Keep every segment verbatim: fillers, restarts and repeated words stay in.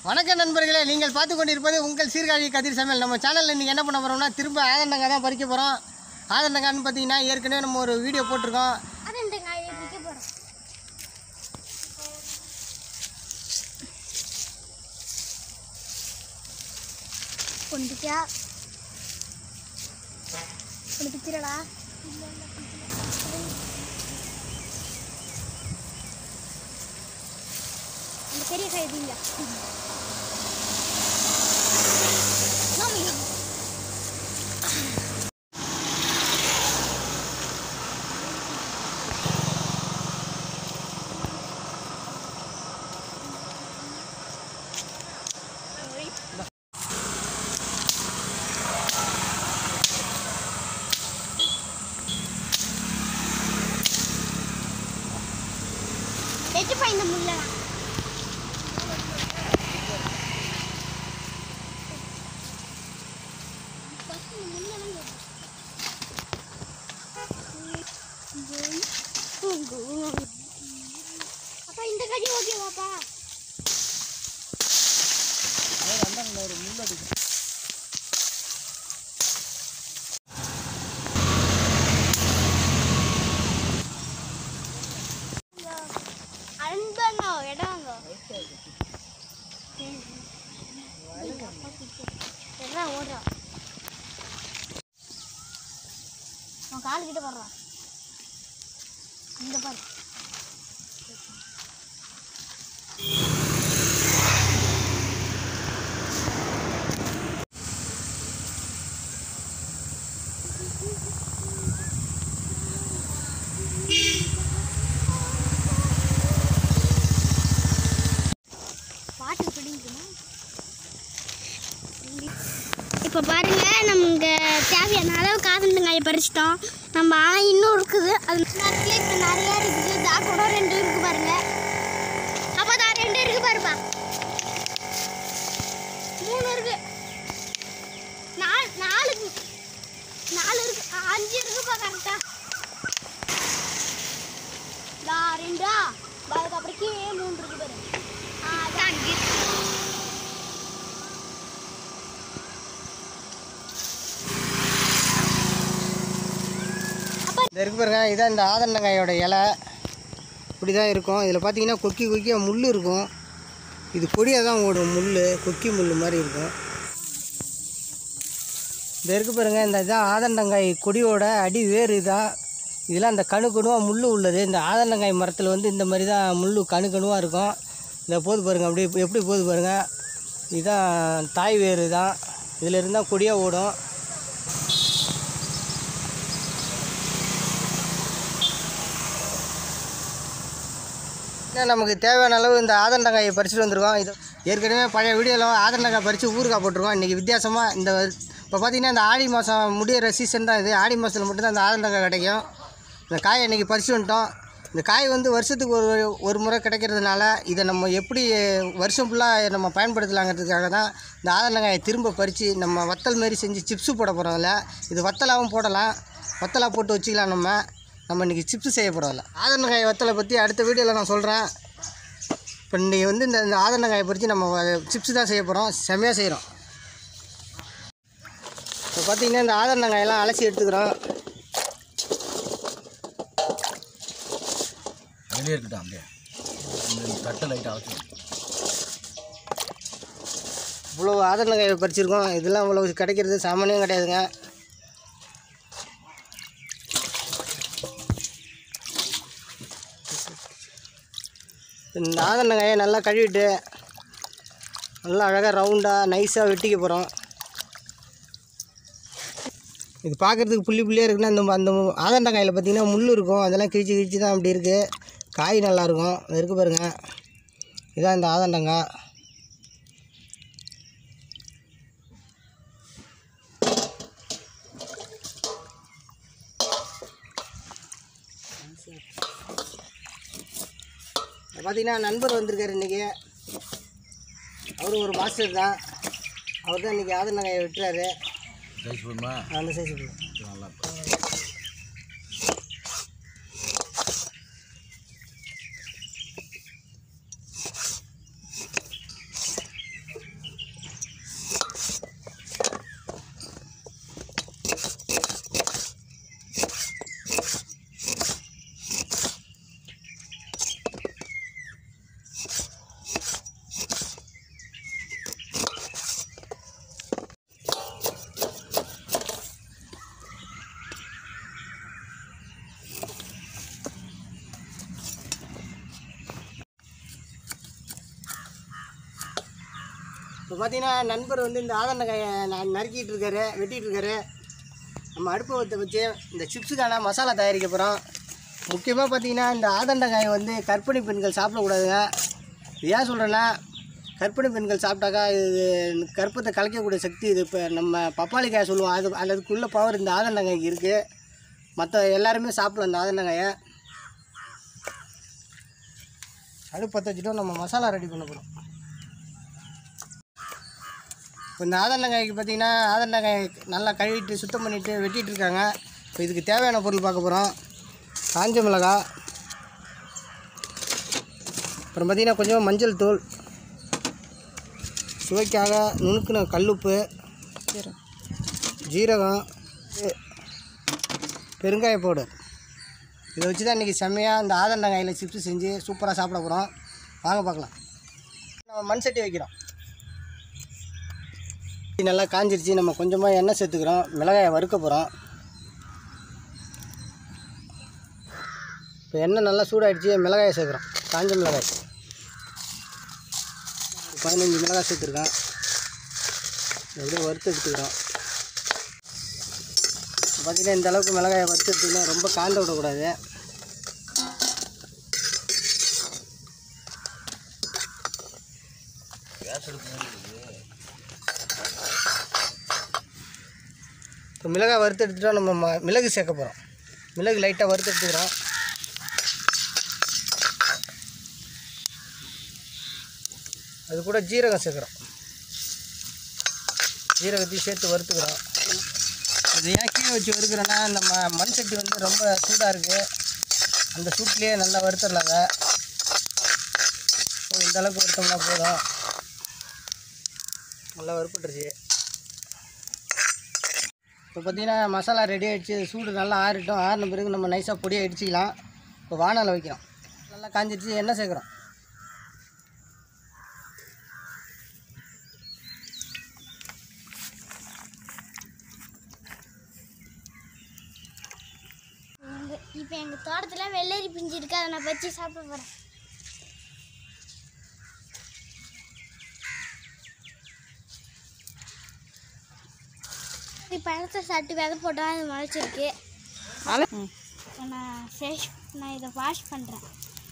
வணக்கம் நண்பர்களே, நீங்கள் பார்த்து கொண்டிருப்பது உங்கள் சீர்காழி கதிர் சமையல். நம்ம சேனலில் இன்றைக்கி என்ன பண்ண போகிறோம்னா, திரும்ப ஆதண்டங்காய் தான் பறிக்க போகிறோம். ஆதண்டங்காய்னு பார்த்தீங்கன்னா ஏற்கனவே நம்ம ஒரு வீடியோ போட்டிருக்கோம். ஆதண்டங்காயை பறிக்க போகிறோம். கொண்டுக்கியா கொண்டு பிச்சிரடா. அந்த பெரிய காய் எதுங்க வெச்சு பாய்ந்த முள்ள அப்பா இந்த கடி ஓகேவாப்பா? ஒரு முள் அடிக்கும். அன்பங்க இடங்க எல்லாம் ஓடுறான். அவன் கால் கிட்ட வர்றான். இந்த பாரு இப்போ பாருங்க, நமக்கு தேவையான அளவுக்கு ஆதண்டங்காயை பறிச்சிட்டோம் நம்ம. ஆனால் இன்னும் இருக்குது, அது நேரத்தில் இப்போ நிறையா இருக்குது. தாக்கோட ரெண்டு இருக்குது பாருங்க. அப்போ தான் ரெண்டு இருக்குது பாருப்பா, மூணு இருக்கு, நாலு நாலு நாலு இருக்கு, அஞ்சு இருக்குப்பா கரெக்டா. தா ரெண்டா அதுக்கு அப்புறம் கீழே மூணு இருக்கு பாரு. ஆ அதான் அஞ்சு. இந்த இருக்கு பாருங்க, இதான் இந்த ஆதண்டங்காயோட இலை. இப்படி தான் இருக்கும். இதில் பார்த்தீங்கன்னா கொக்கி கொக்கியாக முள் இருக்கும். இது கொடியாக தான் ஓடும், முள் கொக்கி முள் மாதிரி இருக்கும். இந்த இருக்கு பாருங்கள், இந்த இதான் ஆதண்டங்காய் கொடியோட அடி வேறு. இதான் இதெல்லாம் இந்த கணு கணுவாக முள் உள்ளது. இந்த ஆதண்டங்காய் மரத்தில் வந்து இந்த மாதிரி தான் முள் கணு கணுவாக இருக்கும். இந்த போது பாருங்கள், அப்படி எப்படி போது பாருங்கள். இதுதான் தாய் வேறு தான். இதில் இருந்தால் கொடியாக ஓடும். நமக்கு தேவையான அளவு இந்த ஆதண்டங்காயை பறிச்சுட்டு வந்துருக்கோம். இது ஏற்கனவே பழைய வீடியோவில் ஆதண்டங்காய் பறித்து ஊறுகாய் போட்டிருக்கோம். இன்றைக்கி வித்தியாசமாக இந்த இப்போ பார்த்திங்கன்னா இந்த ஆடி மாதம் முடிகிற சீசன் தான் இது. ஆடி மாதத்தில் மட்டும்தான் இந்த ஆதண்டங்காய் கிடைக்கும். இந்த காயை இன்றைக்கி பறிச்சு வந்துட்டோம். இந்த காய் வந்து வருஷத்துக்கு ஒரு ஒரு முறை கிடைக்கிறதுனால இதை நம்ம எப்படி வருஷம் ஃபுல்லாக நம்ம பயன்படுத்தலாங்கிறதுக்காக தான் இந்த ஆதண்டங்காயை திரும்ப பறித்து நம்ம வத்தல் மாரி செஞ்சு சிப்ஸு போட போகிறோம். அதில் இது வத்தலாகவும் போடலாம், வத்தலாக போட்டு வச்சுக்கலாம். நம்ம நம்ம இன்றைக்கி சிப்ஸு செய்ய போகிறதில்ல. ஆதண்டங்காய் வத்தலை பற்றி அடுத்த வீடியோவில் நான் சொல்கிறேன். இப்போ இன்றைக்கி வந்து இந்த இந்த ஆதண்டங்காயை பறித்து நம்ம சிப்ஸு தான் செய்ய போகிறோம். செம்மையாக செய்கிறோம். இப்போ பார்த்திங்கன்னா இந்த ஆதண்டங்காயெல்லாம் அலசி எடுத்துக்கிறோம். வெளியே இருக்கட்டும், அப்படியே தட்டை லைட்டாக அலசி. இவ்வளோ ஆதண்டங்காயை பறிச்சிருக்கோம். இதெல்லாம் இவ்வளோ கிடைக்கிறது சாமானியம் கிடையாதுங்க. இந்த ஆதண்டங்காயை நல்லா கழுவிட்டு நல்லா அழகாக ரவுண்டாக நைஸாக வெட்டிக்க போகிறோம். இது பார்க்குறதுக்கு புள்ளி புள்ளியாக இருக்குன்னா அந்த அந்த ஆதண்டங்காயில் பார்த்திங்கன்னா முள் இருக்கும். அதெல்லாம் கிழிச்சு கிழிச்சு தான் அப்படி இருக்குது. காய் நல்லாயிருக்கும். அது இருக்குது பாருங்கள், இதுதான் இந்த ஆதண்டங்காய். பார்த்திங்கன்னா நண்பர் வந்திருக்கார் இன்றைக்கி. அவரும் ஒரு மாஸ்டர் தான். அவர் தான் இன்றைக்கி ஆதண்டங்காயை வெட்டுறாரு. சைஸ் போடுமா? அந்த சைஸ் போடு. நல்லா பார்த்தீங்கன்னா நண்பர் வந்து இந்த ஆதண்டங்காயை நான் நறுக்கிட்டு இருக்காரு, வெட்டிகிட்டு இருக்காரு. நம்ம அடுப்பை வச்ச வச்சு இந்த சிப்ஸுக்கான மசாலா தயாரிக்க போகிறோம். முக்கியமாக பார்த்தீங்கன்னா இந்த ஆதண்டங்காயை வந்து கர்ப்பிணி பெண்கள் சாப்பிடக்கூடாதுங்க. இது ஏன் சொல்கிறேன்னா, கர்ப்பிணி பெண்கள் சாப்பிட்டாக்கா இது கர்ப்பத்தை கலைக்கக்கூடிய சக்தி இது. இப்போ நம்ம பப்பாளிக்காயை சொல்லுவோம், அது அதுக்குள்ள பவர் இந்த ஆதண்டங்காய்க்கு இருக்குது. மற்ற எல்லாருமே சாப்பிடலாம் இந்த ஆதண்டங்காயை. அடுப்பு பற்ற வச்சுட்டோம், நம்ம மசாலா ரெடி பண்ண போகிறோம். இப்போ இந்த ஆதண்டங்காய்க்கு பார்த்திங்கன்னா ஆதண்டங்காய் நல்லா கழுவிட்டு சுத்தம் பண்ணிவிட்டு வெட்டிகிட்டு இருக்காங்க. இப்போ இதுக்கு தேவையான பொருள் பார்க்க போகிறோம். காஞ்ச மிளகாய், அப்புறம் பார்த்திங்கன்னா கொஞ்சம் மஞ்சள் தூள், சுவைக்காக நுணுக்கின கல்லுப்பு, ஜீரகம், பெருங்காய பவுடர். இதை வச்சு தான் இன்றைக்கி செம்மையாக இந்த ஆதண்டங்காயில் சிப்ஸ் செஞ்சு சூப்பராக சாப்பிட போகிறோம். வாங்க பார்க்கலாம். நம்ம மண் சட்டி வைக்கிறோம். நல்லா காஞ்சிருச்சு. நம்ம கொஞ்சமாக எண்ணெய் சேர்த்துக்கிறோம். மிளகாயை வறுக்க போகிறோம். இப்போ எண்ணெய் நல்லா சூடாகிடுச்சு. மிளகாயை சேர்க்குறோம். காஞ்ச மிளகாய் பதினஞ்சு மிளகாய் சேர்த்துருக்கோம். எப்படியும் வறுத்து எடுத்துக்கிறோம். பார்த்திங்கன்னா இந்த அளவுக்கு மிளகாயை வறுத்து எடுத்துக்கணும். ரொம்ப காண்ட விடக்கூடாது. இப்போ மிளகாய் வறுத்து எடுத்துட்டோம். நம்ம ம மிளகு சேர்க்க போகிறோம். மிளகு லைட்டாக வறுத்து எடுத்துக்கிறோம். அது கூட ஜீரகம் சேர்க்குறோம். ஜீரகத்தையும் சேர்த்து வறுத்துக்கிறோம். இது ஏன் கீழே வச்சு வறுக்கிறோன்னா, நம்ம மண் சட்டி வந்து ரொம்ப சூடாக இருக்குது. அந்த சூட்லேயே நல்லா வறுத்துடலாங்க. இந்த அளவுக்கு வறுத்தோம்னா போதும். நல்லா வறுப்பட்டுருச்சு. இப்போ பார்த்திங்கன்னா மசாலா ரெடி ஆகிடுச்சு. சூடு நல்லா ஆறிட்டோம். ஆறின பிறகு நம்ம நைஸாக பொடியாக அடிச்சிக்கலாம். இப்போ வானலை வைக்கிறோம். நல்லா காஞ்சிடுச்சு. எண்ணெய் சேர்க்குறோம். இப்போ எங்கள் தோட்டத்தில் வெள்ளரி பிஞ்சு இருக்கு, அதை நான் வச்சு சாப்பிட போகிறேன். பழத்தை சாப்பிட்டு விதை போட்டால் அது முளைச்சிருக்கு. நான் சேஷ் நான் இதை வாஷ் பண்ணுறேன்.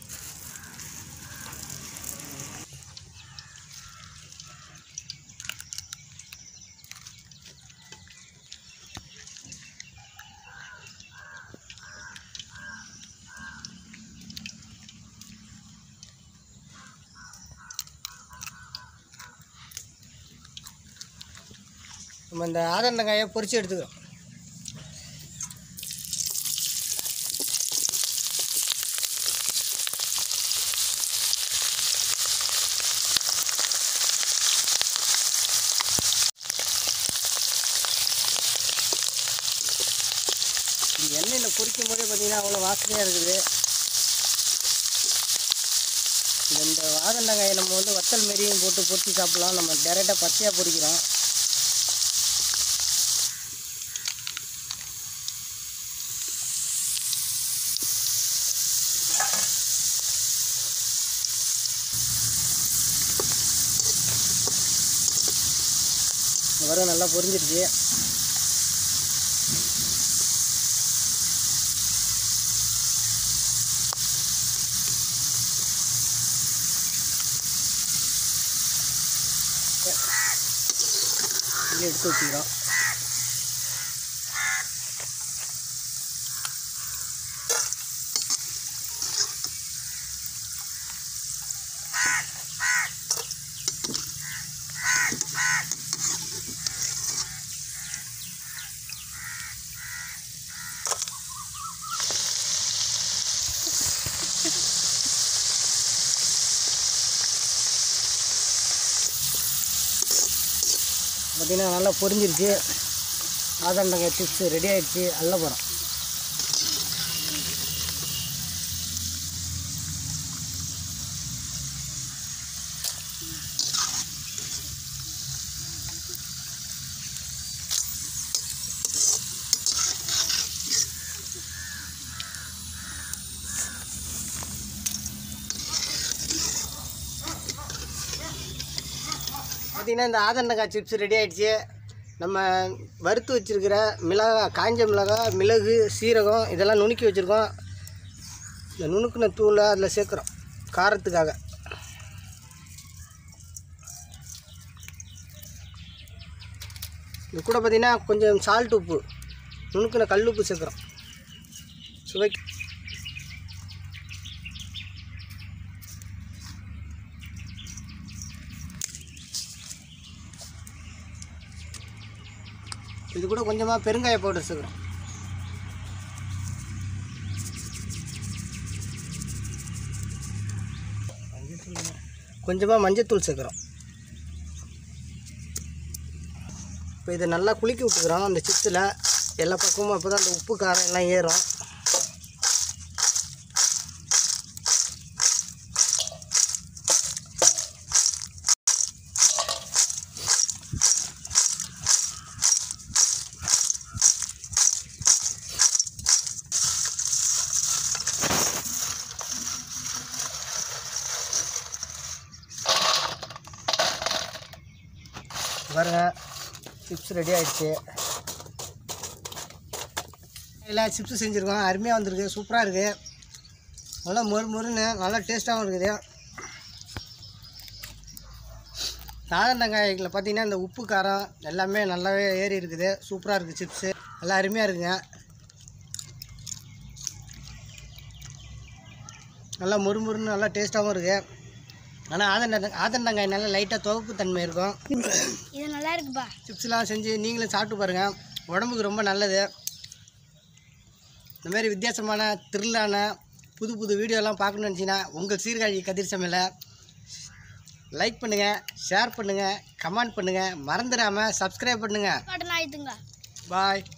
நம்ம இந்த ஆதண்டங்காயை பொரித்து எடுத்துக்கிறோம். எண்ணெயில் பொரிக்கும் போதே பார்த்திங்கன்னா அவ்வளோ வாசனையாக இருக்குது. இந்த ஆதண்டங்காயை நம்ம வந்து வத்தல் மாரியும் போட்டு பொரித்து சாப்பிட்லாம். நம்ம டேரெக்டாக பச்சையாக பொரிக்கிறோம். வர நல்லா பொரிஞ்சிருச்சு. எடுத்து வச்சுக்கிறோம். பார்த்திங்கன்னா நல்லா பொரிஞ்சிருச்சு. ஆதண்டங்காய் சிப்ஸ் ரெடி ஆகிடுச்சு. அள்ள போகிறோம். பார்த்திங்கன்னா இந்த ஆதண்டங்காய் சிப்ஸ் ரெடி ஆகிடுச்சு. நம்ம வறுத்து வச்சுருக்கிற மிளகா, காஞ்ச மிளகா, மிளகு, சீரகம் இதெல்லாம் நுணுக்கி வச்சுருக்கோம். இந்த நுணுக்கின தூளை அதில் சேர்க்குறோம் காரத்துக்காக. இது கூட பார்த்திங்கன்னா கொஞ்சம் சால்ட் உப்பு, நுணுக்கின கல் உப்பு சேர்க்குறோம் சுவைக்கு. இது கூட கொஞ்சமாக பெருங்காய பவுடர் சேர்க்குறோம். கொஞ்சமாக மஞ்சத்தூள் சேர்க்குறோம். இப்போ இதை நல்லா குலுக்கி விட்டுக்கிறோம் அந்த சிப்ஸில் எல்லா பக்கமும். அப்போ தான் அந்த உப்பு காரம் எல்லாம் ஏறும். பாருங்க, சிப்ஸ் ரெடி ஆகிடுச்சு. எல்லாம் சிப்ஸு செஞ்சுருக்கோம். அருமையாக வந்திருக்கு, சூப்பராக இருக்குது. நல்லா மொறு மொறுன்னு நல்லா டேஸ்ட்டாகவும் இருக்குது. ஆதண்டங்காய்களில் பார்த்திங்கன்னா இந்த உப்பு காரம் எல்லாமே நல்லாவே ஏறி இருக்குது. சூப்பராக இருக்குது சிப்ஸு, நல்லா அருமையாக இருக்குங்க. நல்லா மொறு மொறுன்னு நல்லா டேஸ்ட்டாகவும் இருக்குது. ஆனால் ஆதண்ட ஆதண்டங்காய் நல்லா லைட்டாக துவப்பு தன்மை இருக்கும். இது நல்லா இருக்குப்பா. சிப்ஸ்லாம் செஞ்சு நீங்களும் சாப்பிட்டு பாருங்கள், உடம்புக்கு ரொம்ப நல்லது. இந்தமாரி வித்தியாசமான த்ரில்லான புது புது வீடியோலாம் பார்க்கணுன்னு நினச்சிங்கன்னா உங்கள் சீர்காழி கதிர் சமையலை லைக் பண்ணுங்கள், ஷேர் பண்ணுங்கள், கமெண்ட் பண்ணுங்கள், மறந்துடாமல் சப்ஸ்கிரைப் பண்ணுங்கள். பாட்டெல்லாம் ஆயிடுங்க. பாய்.